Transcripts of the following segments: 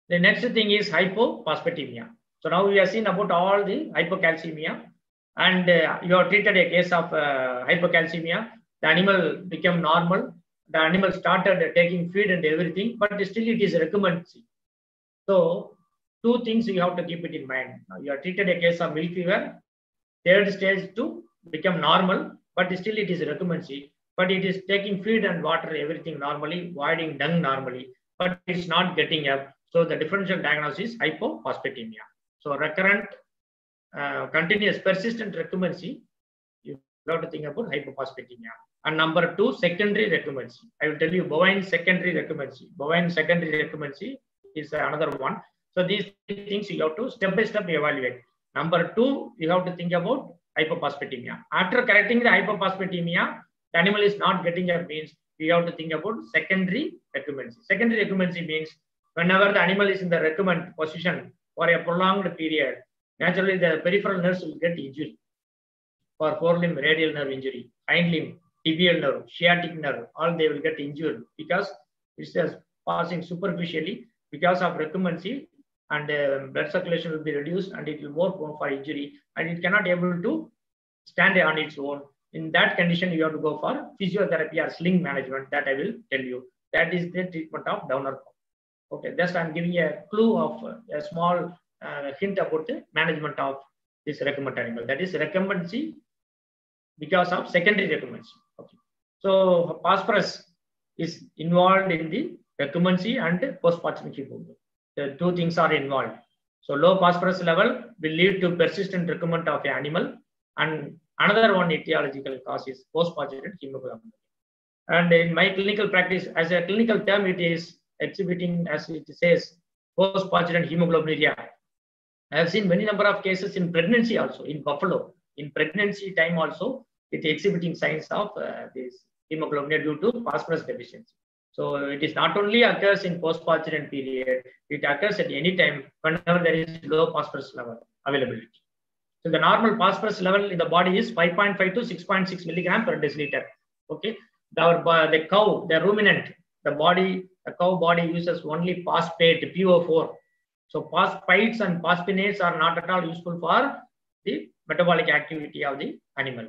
The next thing is hypophosphatemia. So now we have seen about all the hypocalcemia, and you have treated a case of hypocalcemia. The animal became normal. The animal started taking feed and everything, but still it is recommended. So two things you have to keep it in mind. Now you have treated a case of milk fever, third stage to become normal, but still it is recommended. But it is taking feed and water, everything normally, voiding dung normally, but it's not getting up. So the differential diagnosis is hypophosphatemia. So recurrent, continuous, persistent recurrency, you have to think about hypophosphatemia. And number two, secondary recurrency. I will tell you bovine secondary recurrency. Bovine secondary recurrency is another one. So these things you have to step by step evaluate. Number two, you have to think about hypophosphatemia. After correcting the hypophosphatemia, the animal is not getting up means we have to think about secondary recurrency. Secondary recurrency means whenever the animal is in the recurrent position for a prolonged period, naturally the peripheral nerves will get injury. For forelimb, radial nerve injury, hind limb, tibial nerve, sciatic nerve, all they will get injured because it's just passing superficially because of recurrency, and blood circulation will be reduced and it will more prone for injury and it cannot able to stand on its own. In that condition, you have to go for physiotherapy or sling management that I will tell you. That is the treatment of Downer cow. Okay, just I'm giving a clue of a small hint about the management of this recurrent animal. That is recurrency because of secondary recurrency. Okay, so phosphorus is involved in the recurrency and postpartum hemoglobin. The two things are involved. So low phosphorus level will lead to persistent recurrent of an animal, and another one etiological cause is postpartum hemoglobin. And in my clinical practice, as a clinical term, it is exhibiting, as it says, postpartum hemoglobinuria. I have seen many number of cases in pregnancy also, in buffalo. In pregnancy time also, it exhibiting signs of this hemoglobinuria due to phosphorus deficiency. So it is not only occurs in postpartum period, it occurs at any time whenever there is low phosphorus level availability. So the normal phosphorus level in the body is 5.5 to 6.6 milligram per deciliter. Okay, the cow, the ruminant, the cow body uses only phosphate, PO4. So phosphates and phosphonates are not at all useful for the metabolic activity of the animal.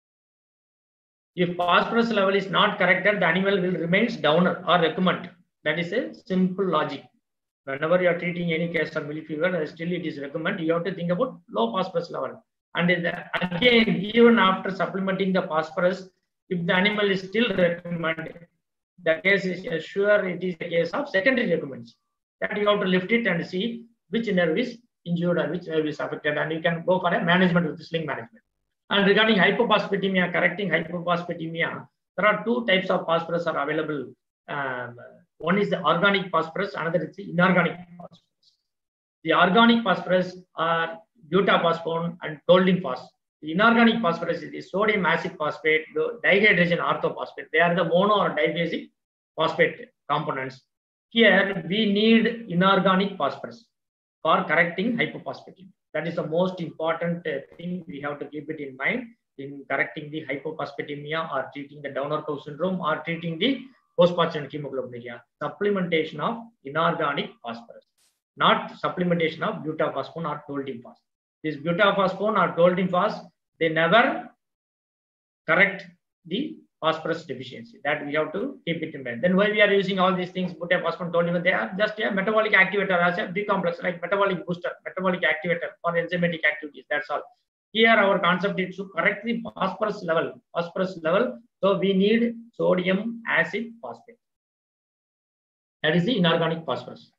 If phosphorus level is not corrected, the animal will remain downer or recurrent. That is a simple logic. Whenever you are treating any case of milk fever, still it is recurrent, you have to think about low phosphorus level. And again, even after supplementing the phosphorus, if the animal is still recurrent, the case is sure it is a case of secondary recurrence. That you have to lift it and see which nerve is injured or which nerve is affected, and you can go for a management with the sling management. And regarding hypophosphatemia, correcting hypophosphatemia, there are two types of phosphorus are available. One is the organic phosphorus, another is the inorganic phosphorus. The organic phosphorus are butaphosphone and toluene phosphate. The inorganic phosphorus is the sodium acid phosphate, the dihydrogen orthophosphate. They are the mono or diphasic phosphate components. Here we need inorganic phosphorus for correcting hypophosphatemia. That is the most important thing we have to keep it in mind in correcting the hypophosphatemia or treating the Downer cow syndrome or treating the postpartum hemoglobinuria. Supplementation of inorganic phosphorus, not supplementation of butaphosphone or toluene phosphate. This butaphosphone or toluene phosphate, they never correct the phosphorus deficiency. That we have to keep it in mind. Then why we are using all these things, butaphosphone, toluene, they are just a metabolic activator as a B complex, like metabolic booster, metabolic activator for enzymatic activities. That's all. Here our concept is to correct the phosphorus level. So we need sodium acid phosphate. That is the inorganic phosphorus.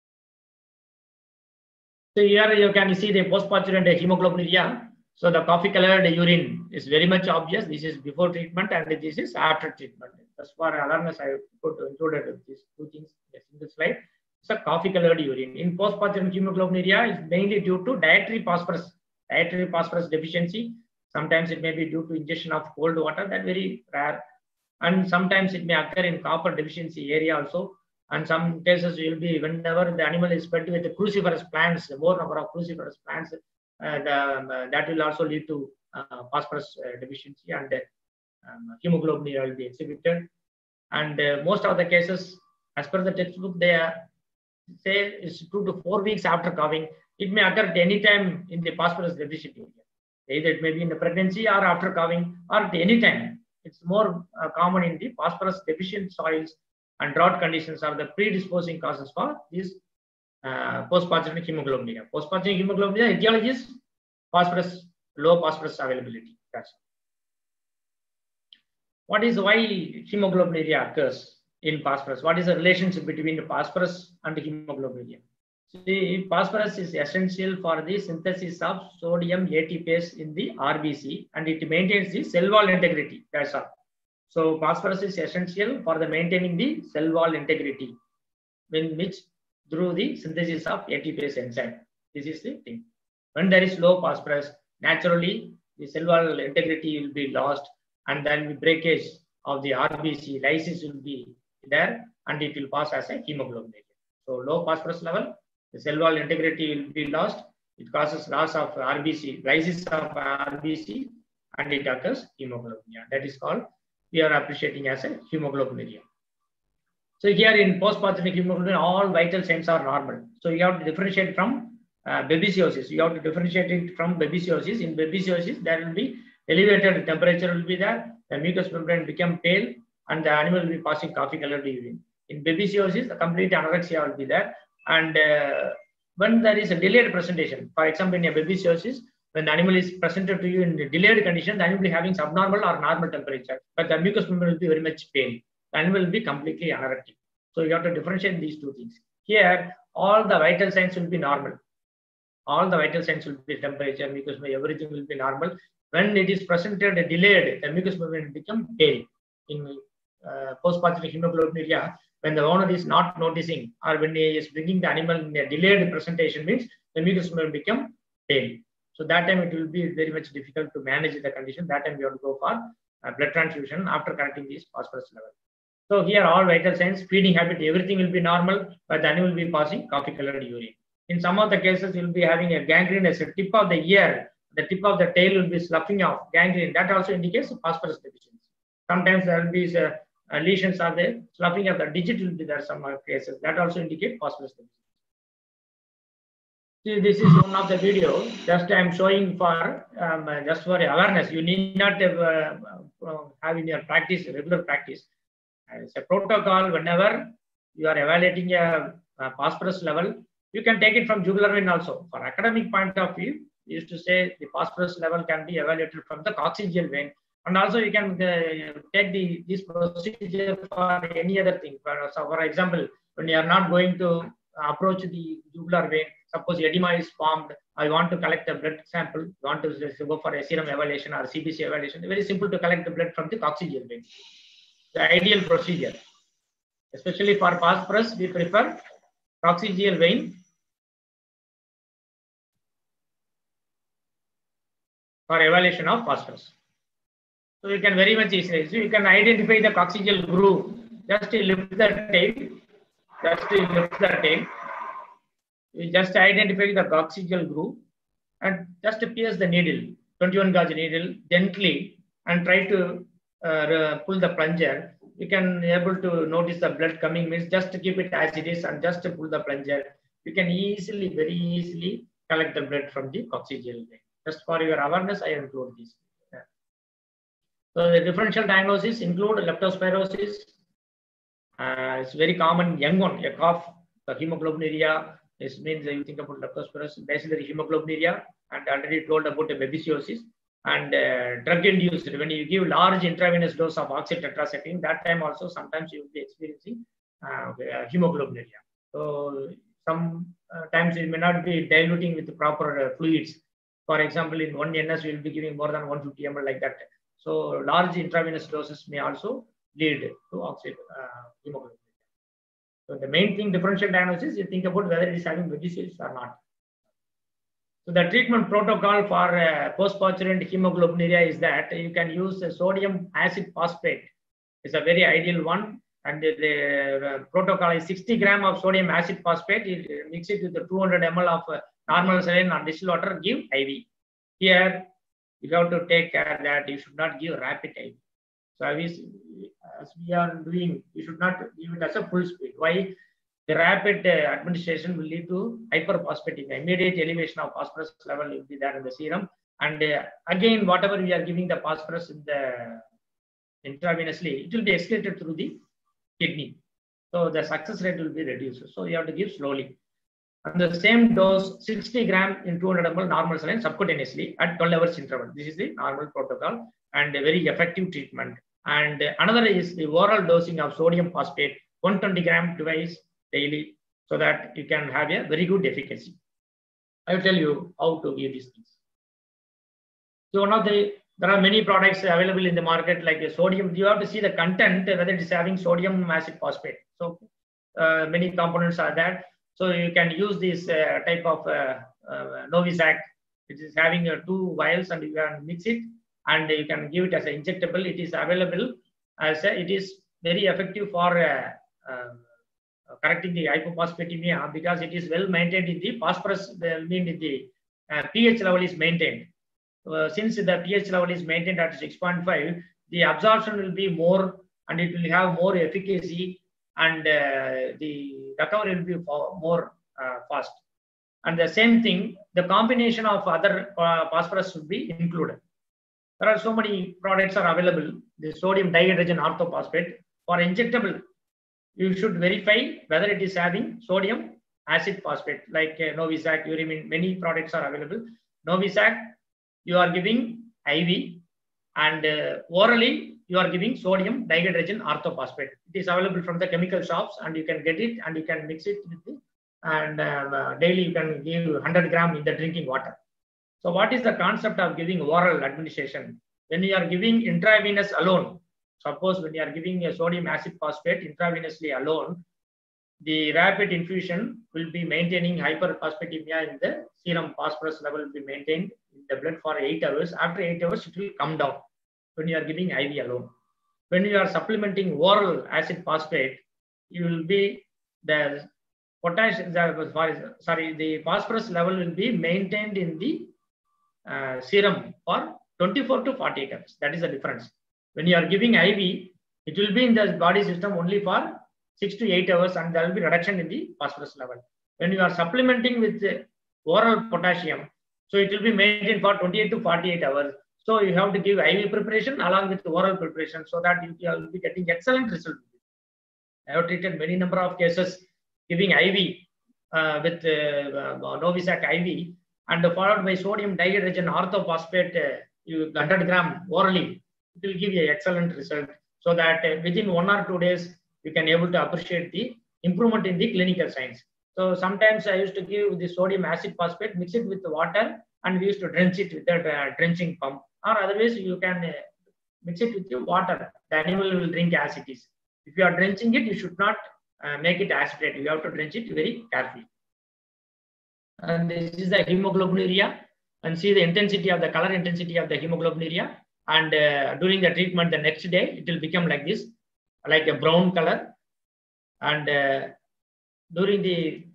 So here you can see the postpartum hemoglobinuria. So the coffee colored urine is very much obvious. This is before treatment and this is after treatment. That's for awareness I included these two things in a single slide. So coffee colored urine. In postpartum hemoglobinuria is mainly due to dietary phosphorus deficiency. Sometimes it may be due to ingestion of cold water, that's very rare. And sometimes it may occur in copper deficiency area also. And some cases will be whenever the animal is fed with the cruciferous plants, more number of cruciferous plants, that will also lead to phosphorus deficiency, and hemoglobinuria will be exhibited. And most of the cases, as per the textbook, they are say it's 2 to 4 weeks after coughing. It may occur at any time in the phosphorus deficient area. Either it may be in the pregnancy or after coughing or at any time. It's more common in the phosphorus deficient soils, and drought conditions are the predisposing causes for this postpathogenic hemoglobinuria. Postpathogenic hemoglobinuria etiology is phosphorus, low phosphorus availability. That's what is why hemoglobinuria occurs in phosphorus. What is the relationship between the phosphorus and the hemoglobinuria? See, phosphorus is essential for the synthesis of sodium ATPase in the RBC, and it maintains the cell wall integrity. That's all. So phosphorus is essential for the maintaining the cell wall integrity, which through the synthesis of ATPase enzyme. This is the thing. When there is low phosphorus, naturally the cell wall integrity will be lost, and then the breakage of the RBC lysis will be there, and it will pass as a hemoglobinuria. So low phosphorus level, the cell wall integrity will be lost. It causes loss of RBC, lysis of RBC, and it occurs hemoglobinuria. That is called, we are appreciating as a hemoglobinuria. So here in postpathogenic hemoglobinuria, all vital signs are normal. So you have to differentiate from babesiosis. You have to differentiate it from babesiosis. In babesiosis, there will be elevated temperature will be there. The mucous membrane become pale, and the animal will be passing coffee colored urine. In babesiosis, the complete anorexia will be there. And when there is a delayed presentation, for example, in a babesiosis, when the animal is presented to you in a delayed condition, the animal will be having subnormal or normal temperature, but the mucous membrane will be very much pale. The animal will be completely anorectic. So you have to differentiate these two things. Here, all the vital signs will be normal. All the vital signs will be temperature, mucous membrane, everything will be normal. When it is presented delayed, the mucous membrane will become pale. In postpathogenic hemoglobinuria, when the owner is not noticing, or when he is bringing the animal in a delayed presentation, means the mucous membrane become pale. So that time it will be very much difficult to manage the condition. That time we have to go for blood transfusion after correcting this phosphorus level. So here all vital signs, feeding habit, everything will be normal, but the animal will be passing coffee colored urine. In some of the cases, you will be having a gangrene as a tip of the ear. The tip of the tail will be sloughing off, gangrene. That also indicates phosphorus deficiency. Sometimes there will be lesions are there, sloughing of the digit will be there. Some cases that also indicate phosphorus deficiency. See, this is one of the video. Just I am showing for just for awareness. You need not have in your practice, regular practice. It's a protocol. Whenever you are evaluating a phosphorus level, you can take it from jugular vein also. For academic point of view, we used to say the phosphorus level can be evaluated from the coccygeal vein, and also you can take this procedure for any other thing. So, for example, when you are not going to approach the jugular vein, suppose edema is formed, I want to collect a blood sample, you want to go for a serum evaluation or CBC evaluation. Very simple to collect the blood from the coccygeal vein. The ideal procedure, especially for phosphorus, we prefer coccygeal vein for evaluation of phosphorus. So you can very much easily, so you can identify the coccygeal groove. Just lift the tail, you just identify the coccygeal groove and just pierce the needle, 21 gauge needle, gently, and try to pull the plunger. You can able to notice the blood coming, means just to keep it as it is and just to pull the plunger. You can easily, very easily collect the blood from the coccygeal vein. Just for your awareness, I include this. So the differential diagnosis include leptospirosis. It's very common, young one, a cough, the hemoglobinuria. This means you think about leptospirosis, bacillary hemoglobinuria, and already told about the babesiosis. And drug induced, when you give large intravenous dose of oxytetracycline, that time also sometimes you will be experiencing hemoglobinuria. So sometimes you may not be diluting with the proper fluids. For example, in 1 NS, we will be giving more than 150 ml like that. So large intravenous doses may also lead to hemoglobinuria. So the main thing, differential diagnosis, you think about whether it is having babesiosis or not. So the treatment protocol for post-parturient hemoglobinuria is that you can use sodium acid phosphate. It's a very ideal one. And the protocol is 60 gram of sodium acid phosphate. You mix it with the 200 ml of normal saline or distilled water, give IV. Here, you have to take care that you should not give rapid IV. So as we are doing, you should not give it as a full speed. Why? the rapid administration will lead to hyperphosphatemia. Immediate elevation of phosphorus level will be there in the serum. And again, whatever we are giving the phosphorus in the intravenously, it will be excreted through the kidney. So the success rate will be reduced. So you have to give slowly. And the same dose, 60 gram in 200 ml normal saline subcutaneously at 12 hours interval. This is the normal protocol and a very effective treatment. And another is the oral dosing of sodium phosphate, 120 gram twice daily, so that you can have a very good efficacy. I will tell you how to give these things. So there are many products available in the market like sodium. You have to see the content, whether it is having sodium acid phosphate. So many components are there. So you can use this type of Novisac. It is having 2 vials and you can mix it and you can give it as an injectable. It is available as it is very effective for correcting the hypophosphatemia because it is well maintained in the phosphorus, the pH level is maintained. Since the pH level is maintained at 6.5, the absorption will be more and it will have more efficacy and the recovery will be more fast. And the same thing, the combination of other phosphorus should be included. There are so many products are available. The sodium dihydrogen orthophosphate for injectable, you should verify whether it is having sodium acid phosphate like Novisac, Urimin, many products are available. Novisac, you are giving IV and orally you are giving sodium dihydrogen orthophosphate. It is available from the chemical shops and you can get it and you can mix it with it and daily you can give 100 gram in the drinking water. So what is the concept of giving oral administration? When you are giving intravenous alone, suppose when you are giving a sodium acid phosphate intravenously alone, the rapid infusion will be maintaining hyperphosphatemia in the serum. Phosphorus level will be maintained in the blood for 8 hours. After 8 hours, it will come down when you are giving IV alone. When you are supplementing oral acid phosphate, you will be the potassium, the phosphorus level will be maintained in the serum for 24 to 48 hours. That is the difference. When you are giving IV, it will be in the body system only for 6 to 8 hours and there will be reduction in the phosphorus level. When you are supplementing with oral potassium, so it will be maintained for 28 to 48 hours. So you have to give IV preparation along with oral preparation so that you will be getting excellent result. I have treated many number of cases giving IV with Novisac IV and followed by sodium dihydrogen orthophosphate 100 gram orally. It will give you an excellent result so that within 1 or 2 days, you can able to appreciate the improvement in the clinical signs. So sometimes I used to give the sodium acid phosphate, mix it with the water and we used to drench it with a drenching pump, or otherwise you can mix it with the water. The animal will drink as it is. If you are drenching it, you should not make it aspirate. You have to drench it very carefully. And this is the hemoglobinuria and see the intensity of the color intensity of the hemoglobinuria. And during the treatment, the next day, it will become like this, like a brown color. And during the,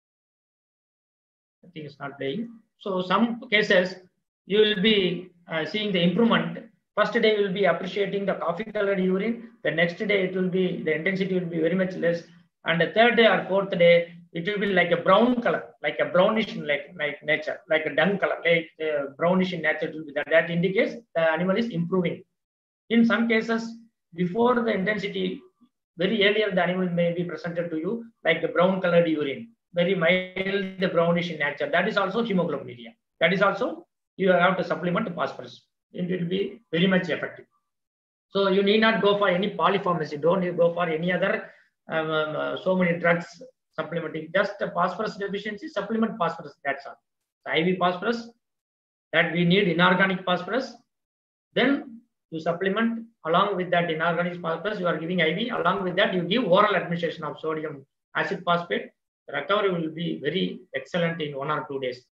I think it's not playing. So some cases, you will be seeing the improvement. First day you will be appreciating the coffee colored urine. The next day it will be, the intensity will be very much less. And the third day or fourth day, it will be like a brown color, like a brownish like nature, like a dung color, like brownish in nature. It will be that indicates the animal is improving. In some cases, before the intensity, very earlier the animal may be presented to you like the brown colored urine, very mild, the brownish in nature. That is also hemoglobinuria. That is also you have to supplement phosphorus. It will be very much effective. So you need not go for any polypharmacy. Don't go for any other so many drugs supplementing. Just phosphorus deficiency, supplement phosphorus. That's all. The IV phosphorus that we need inorganic phosphorus. Then you supplement along with that inorganic phosphorus. You are giving IV. Along with that, you give oral administration of sodium acid phosphate. The recovery will be very excellent in 1 or 2 days.